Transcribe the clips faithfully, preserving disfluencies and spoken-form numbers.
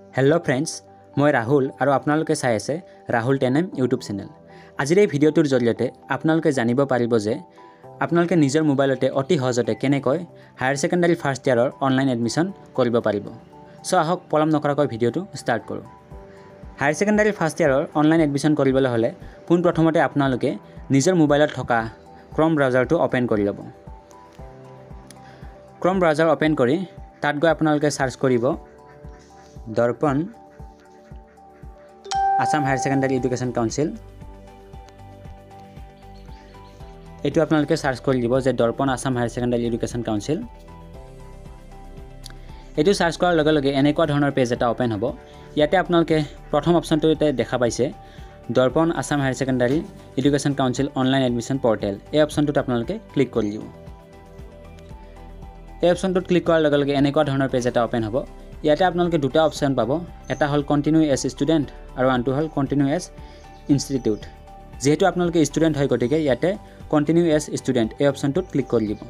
Hello friends मैं राहुल और आपनालोके चाइ आछे Rahul ten M YouTube channel. आजिर भिडिओटोर जरिए आपनालोके जानिब पारिब जे आपनालोके निजर मोबाइलते अति सहजते केनेকৈ हायर सेकेंडारी फार्स्ट इयारर ऑनलाइन एडमिशन करिब पारिब। सो आहक पलम नकराকৈ भिडिओटो स्टार्ट करूँ। हायर सेकेंडारी फार्स्ट इयारर ऑनलाइन एडमिशन करिबले हले पोन प्रथमते आपनालोके निजर मोबाइलत थका क्रोम ब्राउजारটো ओपेन करि लब। क्रोम ब्राउजार ओपेन करि तात गय आपनालोके सार्च करिब Darpan Assam higher secondary education council. एटू आपनालोके सार्च करि दिब जे Darpan Assam higher secondary education council. एटू सार्च करार लगे लगे एनेकुवा धৰণৰ पेज এটা ओपेन হ'ব। ইয়াতে आपनालोके प्रथम অপশনটোতে দেখা পাইছে Darpan Assam higher secondary education council online admission portal. এই অপশনটোত आपनालोके क्लिक কৰি দিব। এই অপশনটোত ক্লিক কৰাৰ লগে লগে এনেকুৱা ধৰণৰ পেজ এটা ওপেন হ'ব। ইয়াতে আপোনালোকে দুটা অপশন পাব, এটা হল কন্টিনিউ এজ স্টুডেন্ট আৰু আনটো হল কন্টিনিউ এজ ইনষ্টিটিউট। যেহেতু আপোনালোকে স্টুডেন্ট হয় গতিকে ইয়াতে কন্টিনিউ এজ স্টুডেন্ট এই অপশনটোত ক্লিক কৰি দিব।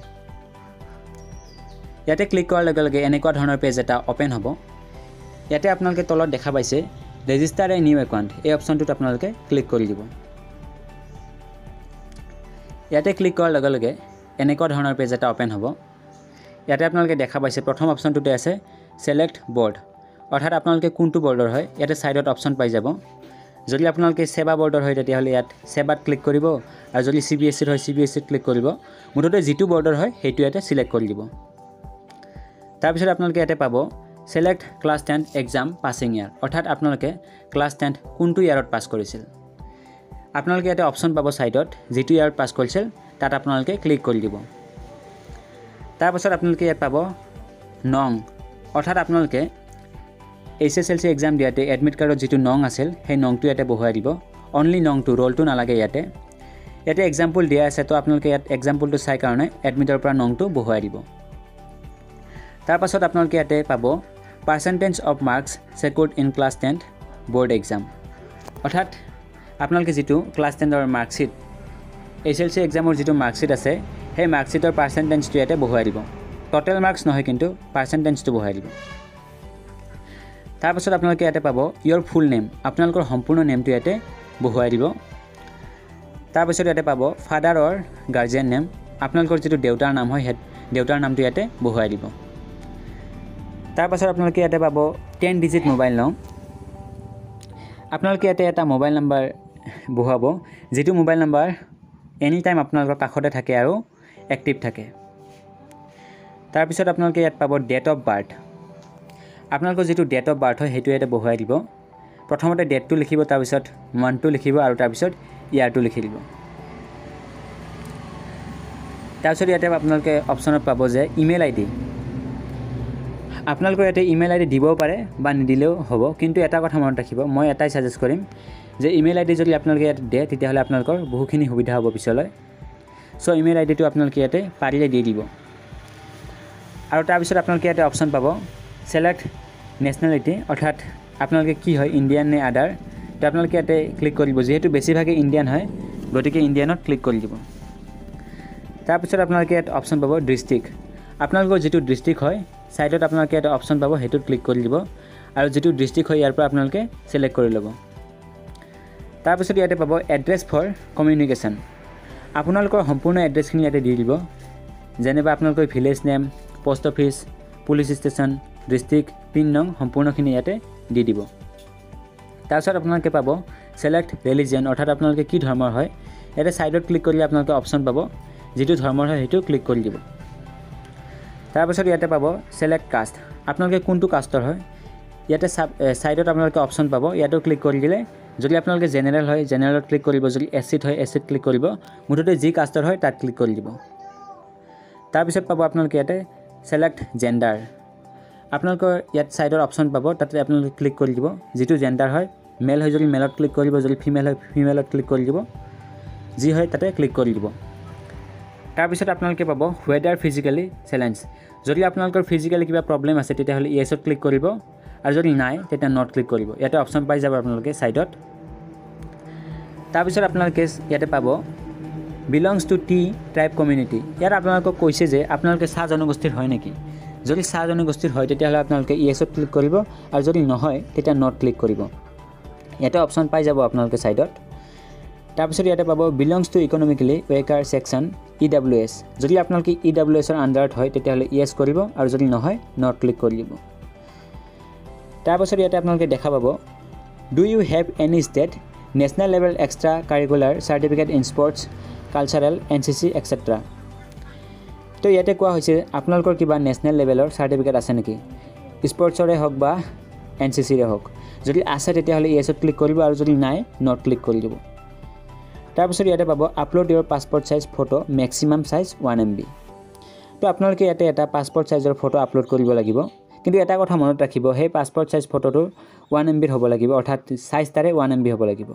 ইয়াতে ক্লিক কৰাৰ লগে লগে এনেকুৱা ধৰণৰ পেজ এটা ওপেন হ'ব। ইয়াতে আপোনালোকে তলত দেখা পাইছে ৰেজিষ্টাৰ এ নিউ একাউণ্ট, এই অপশনটোত আপোনালোকে ক্লিক কৰি দিব। ইয়াতে ক্লিক কৰাৰ লগে লগে এনেকুৱা ধৰণৰ পেজ এটা ওপেন হ'ব। ইয়াতে আপোনালোকে দেখা পাইছে প্ৰথম অপশনটোতে আছে সিলেক্ট बोर्ड, अर्थात आपनालोके कोनटो बोर्डर है इते साइडत ऑप्शन पाई जाब। जदि आपनालोके सेवा बोर्डर है तेतियाहले यात सेवात क्लिक करिब और जदि सीबीएसई है सीबीएसई क्लिक करिब। मुठते जिटु बोर्डर है हेतु याते सिलेक्ट करि दिब। तार पिছত आपनालोके याते पाबो select class ten exam passing year, अर्थात आपनालोके क्लास टेन कोनटो इयारत पास करिसिल। आपनालोके याते ऑप्शन पाबो साइडत जिटु इयारत पास करिसिल तात आपनालोके क्लिक करि दिब। तार पिছত आपनालोके यात पाबो नং, अर्थात आपनालोके H S L C exam दियाते एडमिट कार्डत जिटु नং आसिल हे नংটো याते बहुवाई दिब। ओनली नংটো रोलটো नालागे याते याते एग्जाम्पल दिया आछे तो आपनालोके यात एग्जाम्पलটো चाइ कारणे एडमिटर পৰা नংটো बहुवाई दिब। तार पाছত आपनालोके याते पाबो percentage of marks secured in class ten board exam, अर्थात आपनालोके जिटु क्लास टेन ৰ मार्कशीट एच एल सी एग्जाমৰ जिटु मार्कशीट আছে हे मार्कशीटर पार्सेंटेजটো याते बहुवाई दिब। टोटल मार्क्स নহয় কিন্তু पार्सेंटेजটো बहुवाई दिब। तार पाছত आपनालोके याते पाबो योर फुल नेम, आपनालोকৰ সম্পূৰ্ণ নেমটো याते बहुवाई दिब। तार पाছত याते पाबो फादार और गार्जियन नेम, आपनालोকৰ जितु देउतार नाम হয় देउतार नामটো याते बहुवाई दिब। तार पाছত आपनालोके याते पाबो टेन डिजिट मोबाइल नং, आपनालोके याते এটা मोबाइल नम्बर बहुवाब जितु मोबाइल नम्बर एनी टाइम आपनालोকৰ কাষতে থাকে আৰু एक्टिव থাকে। तार पिছত आपनालोके यात पाबो डेट अफ बार्थ, आपनालोকৰ जितु डेट अफ बार्थ হয় हेतु याते बहुवाई दिब। प्रथमते डेटটো लिखिब, तार पिছত मान्थটো लिखिब আৰু तार पिছত ইয়াৰটো लिखि দিব। तार पिছত याते आपनालोके অপশনত पाबो जे इमेल आईडी, आपनालोকৰ याते इमेल आईडी दिबও পাৰে বা নিদিলেও হ'ব, কিন্তু এটা কথা মনত ৰাখিব মই এটাই সাজেষ্ট কৰিম যে ইমেল আইডি যদি আপোনালোকে ইয়াত দিয়ে তেতিয়াহ'লে আপোনালোকৰ বহুখিনি সুবিধা হ'ব পিছলৈ। সো ইমেল আইডিটো আপোনালোকে ইয়াতে পাৰিলে দি দিব। और तार पिছত आपनालोके याते ऑप्शन पाबो सेलेक्ट नेशनलिटी, अर्थात आपनालोके कि है इंडियन ने आदार, तो आपनालोके याते क्लिक करिब। जेहेतु बेसिभागे इंडियन है गतिके इंडियनत क्लिक करि दिब। तार पिছত आपनालोके याते ऑप्शन पाबो डिस्ट्रिक्ट, आपनालोকৰ जितु डिस्ट्रिक्ट है साइडत आपनालोके याते ऑप्शन पाबो हेतुत क्लिक करि दिब और जितु डिस्ट्रिक्ट है यार पर आपनालोके सिलेक्ट करि लब। तार पिছত याते पाबो एड्रेस फर कम्युनिकेशन, आपनालोকৰ सम्पूर्ण एड्रेसखिनि याते दि दिब। जेनेबा आपनालोকৰ village name, post office, police station, district, pin नং सम्पूर्णखिनि याते दि दिब। तार पिছত आपनालोके पाबो सेलेक्ट रिलिजन, अर्थात आपनालोके कि धर्মৰ হয় याते साइडत क्लिक करिले आपनालोके ऑप्शन पाबो जितु धर्মৰ হয় हेतु क्लिक करि दिब। तार पिছত याते पाबो सेलेक्ट कास्ट, आपनालोके कोनटो कास्टर হয় याते साइडत आपनालोके ऑप्शन पाबो, यातो क्लिक करि दिले যদি आपनालोके जेनेरेल হয় जेनेरेলত क्लिक करिब, যদি एससीत হয় एससीत क्लिक करिब, मुठते जी कास्टर হয় तात क्लिक करि दिब। तार पिছত पाबो आपनालोके याते सेलेक्ट जेन्डार, आपनालोকৰ ইয়াত সাইডৰ অপশন পাব, তাতে আপোনালোকে ক্লিক কৰি দিব। যেটো জেন্ডাৰ হয় মেল হয় যদি মেলত ক্লিক কৰিব, যদি ফিমেল হয় ফিমেলত ক্লিক কৰি দিব, যি হয় তাতে ক্লিক কৰি দিব। তাৰ পিছত আপোনালোকে পাব ৱেদাৰ ফিজিক্যালি চ্যালেঞ্জ, যদি আপোনালোকৰ ফিজিক্যালি কিবা প্ৰবলেম আছে তেতিয়াহলে ইয়েছত ক্লিক কৰিব আৰু যদি নাই তেতিয়া নট ক্লিক কৰিব। ইয়াতে অপশন পাই যাব আপোনালোকে সাইডত। তাৰ পিছত আপোনালোকে ইয়াতে পাব belongs to T tribe community, यार आपनालोকক কৈছে যে আপোনালোকে চাহ জনগোষ্ঠীৰ হয় নেকি। যদি চাহ জনগোষ্ঠীৰ হয় তেতিয়াহ'লে আপোনালোকে ইয়েছত ক্লিক কৰিব আৰু যদি নহয় তেতিয়া নট ক্লিক কৰিব ইয়াতে অপশ্যন পাই যাব আপোনালোকে সাইডত তাৰপিছত ইয়াতে পাব belongs to economically weaker section E W S যদি আপোনালোকে ই ডব্লিউ এছৰ আন্ডাৰত হয় তেতিয়াহ'লে ইয়েছ কৰিব আৰু যদি নহয় নট ক্লিক কৰি দিব তাৰপিছত ইয়াতে আপোনালোকে দেখা পাব do you have any state national level extra curricular certificate in sports cultural N C C etcetera তো ইয়াতে কোৱা হৈছে আপোনালোকৰ কিবা নেশ্যনেল লেভেলৰ চাৰ্টিফিকেট আছে নেকি স্পৰ্টছৰে হওক বা এন চি চিৰে হওক যদি আছে তেতিয়াহ'লে ইয়েছত ক্লিক কৰিব আৰু যদি নাই নট ক্লিক কৰি দিব তাৰপিছত ইয়াতে পাব upload your passport size photo maximum size one M B তো আপোনালোকে ইয়াতে এটা পাছপৰ্ট সাইজৰ ফটো আপলোড কৰিব লাগিব কিন্তু এটা কথা মনত ৰাখিব সেই পাছপৰ্ট সাইজ ফটোটো ওৱান এম বিৰ হ'ব লাগিব অৰ্থাৎ সাইজ তাৰে ওৱান এম বি হ'ব লাগিব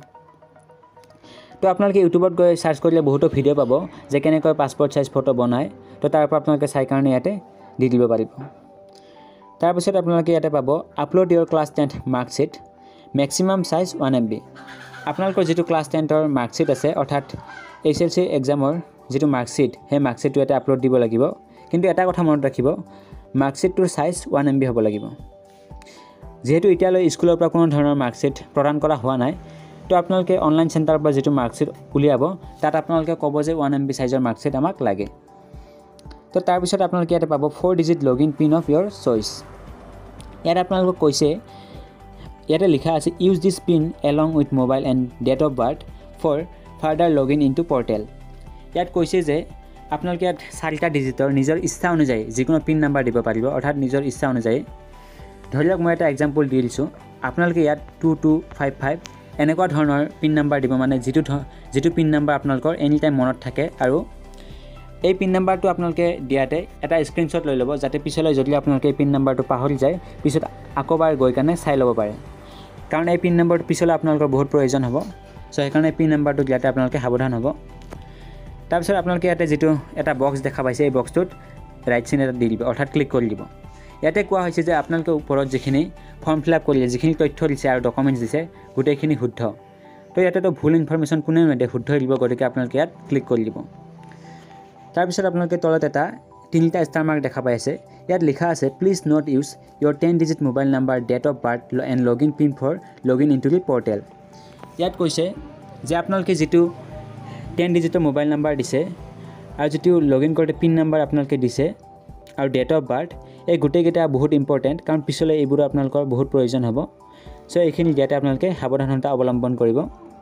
তো আপোনালোকে ইউটিউবত গৈ সাৰ্চ কৰিলে বহুতো ভিডিঅ' পাব যে কেনেকৈ পাছপৰ্ট সাইজ ফটো বনায় তো তাৰ পৰা আপোনালোকে চাই কাৰণে ইয়াতে দি দিব পাৰিব তাৰপিছত আপোনালোকে ইয়াতে পাব upload your class ten marksheet maximum size one M B আপোনালোকৰ যিটো ক্লাছ টেনৰ মাৰ্কশ্বিট আছে অৰ্থাৎ এইচ এল চি এক্সামৰ যিটো মাৰ্কশ্বিট সেই মাৰ্কশ্বিটটো ইয়াতে আপলোড দিব লাগিব কিন্তু এটা কথা মনত ৰাখিব মাৰ্কশ্বিটটোৰ সাইজ ওৱান এম বি হ'ব লাগিব যেহেতু এতিয়ালৈ স্কুলৰ পৰা কোনো ধৰণৰ মাৰ্কশ্বিট প্ৰদান কৰা হোৱা নাই তো আপোনালোকে অনলাইন চেণ্টাৰৰ পৰা যিটো মাৰ্কশ্বিট উলিয়াব তাত আপোনালোকে ক'ব যে ওৱান এম বি সাইজৰ মাৰ্কশ্বিট আমাক লাগে তো তাৰপিছত আপোনালোকে ইয়াতে পাব four digit login pin of your choice ইয়াত আপোনালোকক কৈছে ইয়াতে লিখা আছে use this pin along with mobile and date of birth for further login in to portal ইয়াত কৈছে যে আপোনালোকে ইয়াত চাৰিটা ডিজিটৰ নিজৰ ইচ্ছা অনুযায়ী যিকোনো পিন নাম্বাৰ দিব পাৰিব অৰ্থাৎ নিজৰ ইচ্ছা অনুযায়ী ধৰি লওক মই এটা এক্সাম্পল দি দিছোঁ আপোনালোকে ইয়াত টু টু ফাইভ ফাইভ এনেকুৱা ধৰণৰ পিন নাম্বাৰ দিব মানে যিটো যিটো পিন নাম্বাৰ আপোনালোকৰ এনি টাইম মনত থাকে আৰু এই পিন নাম্বাৰটো আপোনালোকে দিয়াতে এটা স্ক্ৰীনশ্বট লৈ ল'ব যাতে পিছলৈ যদি আপোনালোকে এই পিন নাম্বাৰটো পাহৰি যায় পিছত আকৌবাৰ গৈ কাৰণে চাই ল'ব পাৰে কাৰণ এই পিন নাম্বাৰটো পিছলৈ আপোনালোকৰ বহুত প্ৰয়োজন হ'ব চ' সেইকাৰণে পিন নাম্বাৰটো দিয়াতে আপোনালোকে সাৱধান হ'ব তাৰপিছত আপোনালোকে ইয়াতে যিটো এটা বক্স দেখা পাইছে এই বক্সটোত ৰাইট চিন এটা দি দিব অৰ্থাৎ ক্লিক কৰি দিব ইয়াতে কোৱা হৈছে যে আপোনালোকে ওপৰত যিখিনি ফৰ্ম ফিল আপ কৰিলে যিখিনি তথ্য দিছে আৰু ডকুমেণ্টছ দিছে গোটেইখিনি শুদ্ধ তো ইয়াতেতো ভুল ইনফৰমেশ্যন কোনেও নেদে শুদ্ধ দিব গতিকে আপোনালোকে ইয়াত ক্লিক কৰি দিব তাৰপিছত আপোনালোকে তলত এটা তিনিটা ষ্টাৰ মাৰ্ক দেখা পাই আছে ইয়াত লিখা আছে please not use your ten digit mobile number date of birth and login pin for login in to the portal ইয়াত কৈছে যে আপোনালোকে যিটো টেন ডিজিটৰ মোবাইল নাম্বাৰ দিছে আৰু যিটো লগইন কৰোঁতে পিন নাম্বাৰ আপোনালোকে দিছে আৰু ডেট অফ বাৰ্থ এই গোটেইকেইটা বহুত ইম্পৰ্টেণ্ট কাৰণ পিছলৈ এইবোৰো আপোনালোকৰ বহুত প্ৰয়োজন হ'ব চ' এইখিনি ইয়াতে আপোনালোকে সাৱধানতা অৱলম্বন কৰিব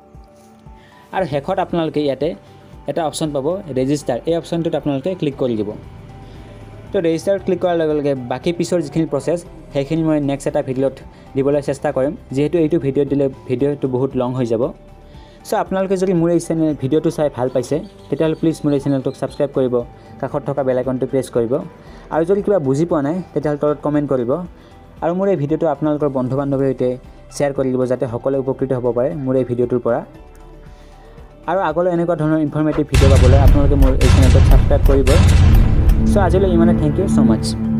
আৰু শেষত আপোনালোকে ইয়াতে এটা অপশ্যন পাব ৰেজিষ্টাৰ এই অপশ্যনটোত আপোনালোকে ক্লিক কৰি দিব তো ৰেজিষ্টাৰত ক্লিক কৰাৰ লগে লগে বাকী পিছৰ যিখিনি প্ৰচেছ সেইখিনি মই নেক্সট এটা ভিডিঅ'ত দিবলৈ চেষ্টা কৰিম যিহেতু এইটো ভিডিঅ'ত দিলে ভিডিঅ'টো বহুত লং হৈ যাব চ' আপোনালোকে যদি মোৰ এই চেনেল ভিডিঅ'টো চাই ভাল পাইছে তেতিয়াহ'লে প্লিজ মোৰ এই চেনেলটোক ছাবস্ক্ৰাইব কৰিব কাষত থকা বেল আইকনটো প্ৰেছ কৰিব আৰু যদি কিবা বুজি পোৱা নাই তেতিয়াহ'লে তলত কমেণ্ট কৰিব আৰু মোৰ এই ভিডিঅ'টো আপোনালোকৰ বন্ধু বান্ধৱীৰ সৈতে শ্বেয়াৰ কৰি দিব যাতে সকলোৱে উপকৃত হ'ব পাৰে মোৰ এই ভিডিঅ'টোৰ পৰা আৰু আগলৈ এনেকুৱা ধৰণৰ ইনফৰ্মেটিভ ভিডিঅ' পাবলৈ আপোনালোকে মোৰ এই চেনেলটোক ছাবস্ক্ৰাইব কৰিব চ' আজিলৈ ইমানে থেংক ইউ ছ' মাছ